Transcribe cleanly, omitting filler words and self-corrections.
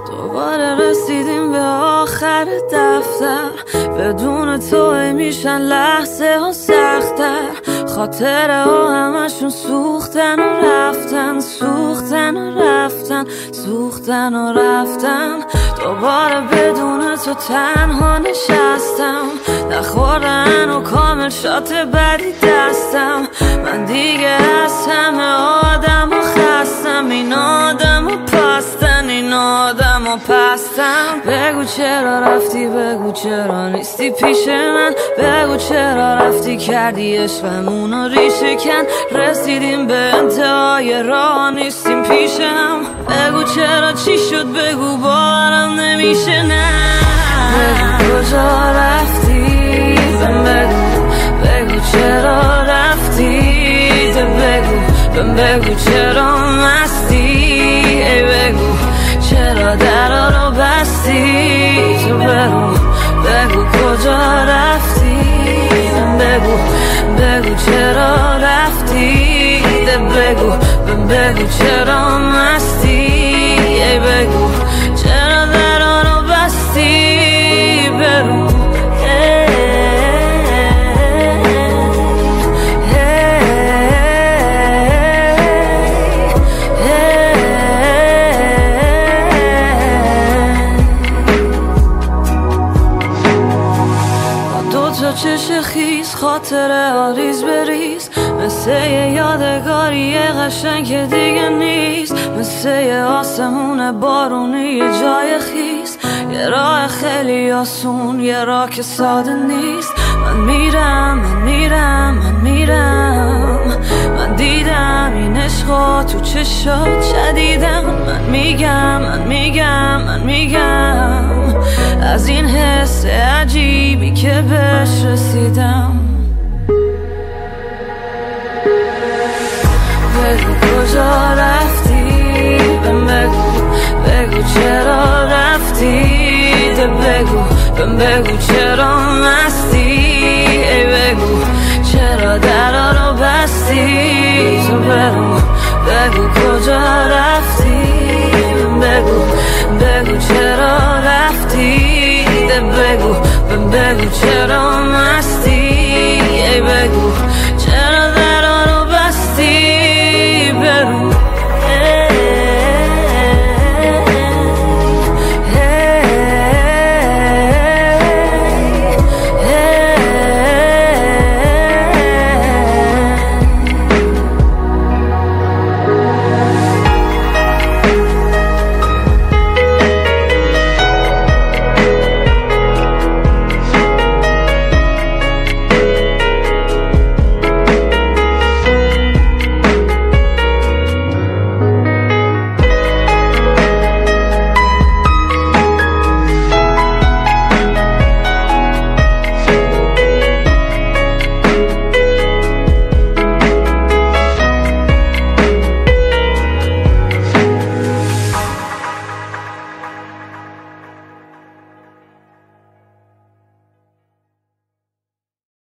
دوباره رسیدیم به آخر دفتر، بدون تو میشن لحظه ها سخت‌تر. خاطره ها همشون سوختن و رفتن، سوختن و رفتن، سوختن و رفتن. دوباره بدون تو تنها نشستم، نخوردن و کامل شات بدی دستم. من دیگه از همه آدم و خستم، این آدم و پستن، این آدم و پستم. بگو چرا رفتی، بگو چرا نیستی پیش من، بگو چرا رفتی کردی عشقمونو ریشه کن. رسیدیم به انتهای راه نیستیم پیشم، بگو چرا چی شد، بگو باورم نمیشه. نه بگو کجا رفتی، بگو چرا رفتی، بگو چرا مستی، ای بگو چرا درا رو بستی. تو بگو کجا رفتی، بگو چرا رفتی، بگو چرا مستی، ای بگو چرا درا رو بستی. بگو چش خیز، خاطره ها ریز بریز، مثل یه یادگاری قشنگ که دیگه نیست، مثل یه آسمون بارونی یه جای خیز، یه راه خیلی آسون، یه راه که ساده نیست. من میرم، من دیدم این عشقا تو چشات شدیدم. من میگم از این حس عجیبی که بهش رسیدم. بگو کجا رفتی، بگو چرا رفتی، بگو چرا مستی، ای بگو چرا درا رو بستی. تو بگو کجا رفتی،